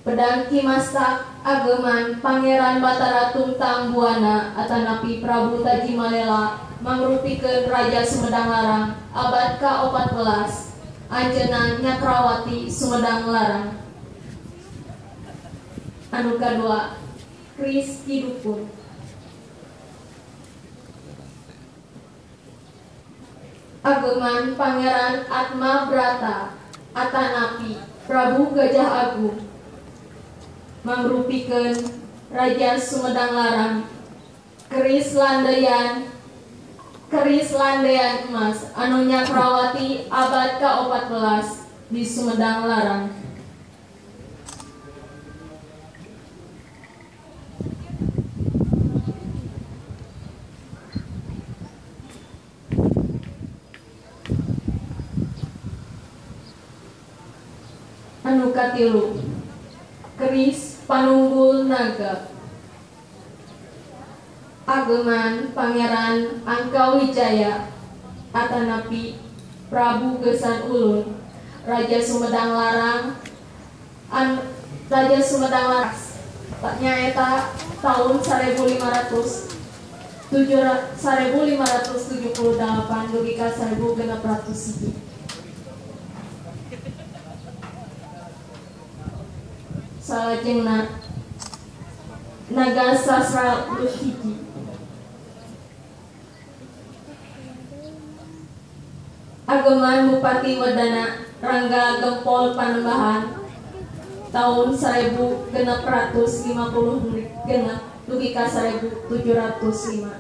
Pedang Kimastak Ageman Pangeran Batara Tungtang Buana atanapi Prabu Tajimalela mangrupikeun Raja Sumedang Larang abad ka-14 Anjeunna Nyakrawati Sumedang Larang. Anu kadua Kris Kidukun. Ageman Pangeran Atma Brata atanapi Prabu Gajah Agung mangrupikeun Raja Sumedang Larang. Keris landean emas anu Nyakrawati abad ka-14 di Sumedang Larang. Anu katilu Keris Panunggul Naga. Ageman Pangeran Angkawijaya atanapi Prabu Gesan Ulun Raja Sumedang Larang. Raja Sumedang Larang nyaeta tahun 1578 dugi ka 1600. Salajengna Naga Sasra Luhiji. Ageman Bupati Wedana Rangga Gempol Panembahan tahun 1650 genep dugi ka 1705.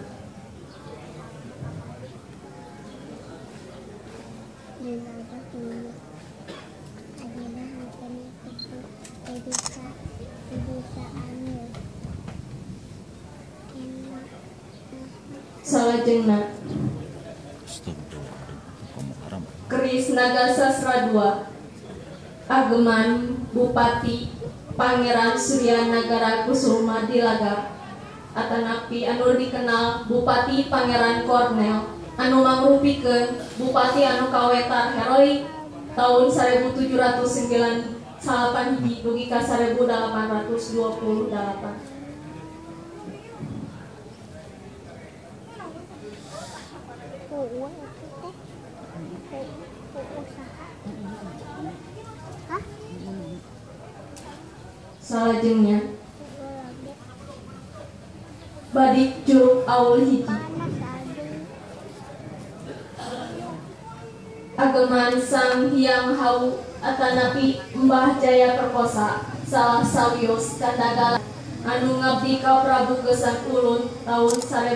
Salajengna Keris Naga Sasra II. Ageman Bupati Pangeran Surya Nagara Kusuma Dilaga atanapi anu dikenal Bupati Pangeran Kornel anu mangrupikeun bupati anu kawetar heroik tahun 1798 dugi ka 1828. Salajengnya Badik Curug Aul Hiji. Ageman Sang Hyang Hau atanapi Mbah Jaya Perkosa salah sawios kandagalan anu ngabdi ka Prabu Gesan Ulun tahun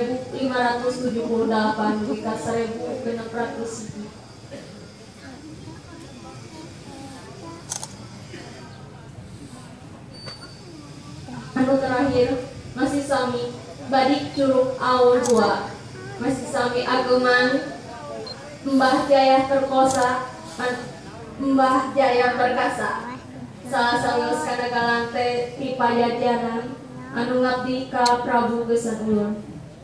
1578 dugi ka 1600. Anu terakhir masih sami Badik Curug Aul II. Masih sami Ageman Mbah Jaya Perkosa Mbah Jaya Perkasa salah sawios kadagalan teh ti pajajaran anu ngabdi ka Prabu Gesan Ulun.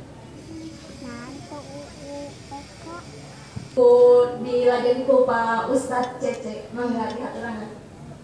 Ku dilajen ku Pak Ustadz Cece mangga dihaturana.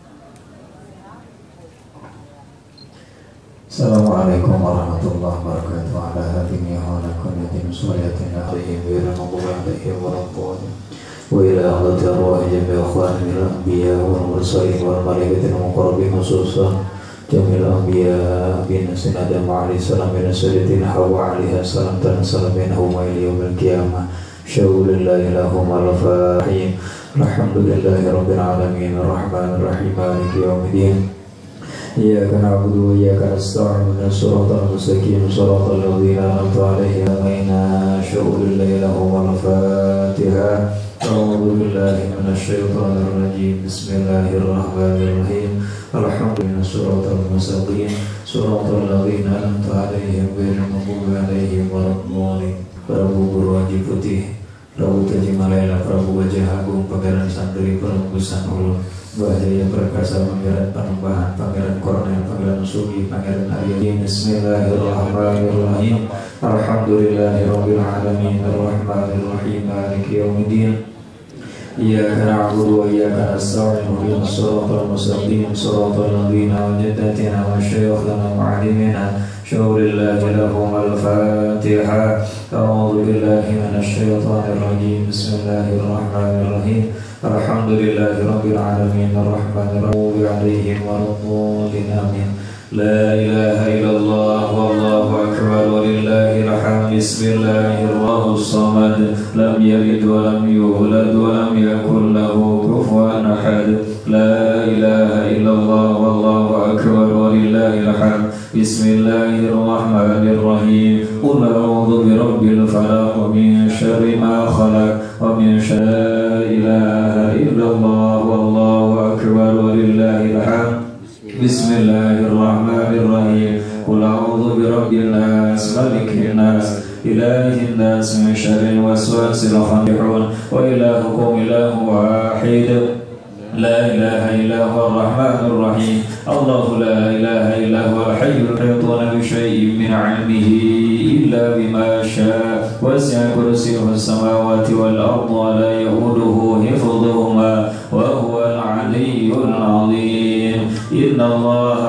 Assalamualaikum warahmatullahi wabarakatuh. Ala hadhihi wa ala kulli salatin alaihim wa rahmatullahi alaihim wa rahmatullahi wa ila hadrati arwahi jami'il ikhwanil anbiya wal mursalin wal malaikatil muqarrabin khususan jamil anbiya bin Adam alaihi salam bin sayyidatina Hawa alaiha salam tansalam minhum ila yaumil qiyamah. Syaulillahi lahum al-fahim. Alhamdulillahi rabbil alamin arrahmanir rahim maliki yaumiddin. إياك نعبد وإياك نستعين اهدنا الصراط المستقيم صراط الذين أنعمت عليهم غير المغضوب عليهم ولا الفاتحة. أعوذ بالله من الشيطان الرجيم. بسم الله الرحمن الرحيم. الحمد لله صراط المستقيم صراط الذين أنعمت عليهم غير المغضوب عليهم ولا الضالين. Prabu Guru Haji Putih, Prabu Tajimalela, Prabu Gajah Agung, Pangeran Santri Prabu Gesan Ulun, Mbah Jaya Perkasa, Pangeran Panembahan, Pangeran Kornel, Pangeran Sugi, Pangeran Arya. Bismillahirrahmanirrahim. Alhamdulillahirabbil alamin arrahmanirrahim maliki yaumiddin. إياك نعبد وإياك نستعين اهدنا الصراط المستقيم صراط الذين أنعمت عليهم وشيخنا ومعلمنا شور الله لهم الفاتحة. أعوذ بالله من الشيطان الرجيم. بسم الله الرحمن الرحيم. الحمد لله رب العالمين الرحمن الرحيم عليهم ولا الضالين آمين. لا إله إلا الله والله أكبر ولله الحمد. بسم الله الرحمن الصمد لم يلد ولم يولد ولم يكن له كفوا أحد. لا إله إلا الله والله أكبر ولله الحمد. بسم الله الرحمن الرحيم. قل أعوذ برب الفلق من شر ما خلق ومن شر لا إله إلا الله والله أكبر ولله الحمد. بسم الله الرحمن الرحيم. قل أعوذ برب الناس ملك الناس إله الناس من شر الوسواس الخناس وإلهكم إله واحد لا إله إلا هو الرحمن الرحيم. الله لا إله إلا هو الحي القيوم بشيء من علمه إلا بما شاء وسع كرسيه السماوات والأرض ولا يؤوده حفظهما وهو العلي العظيم. إن الله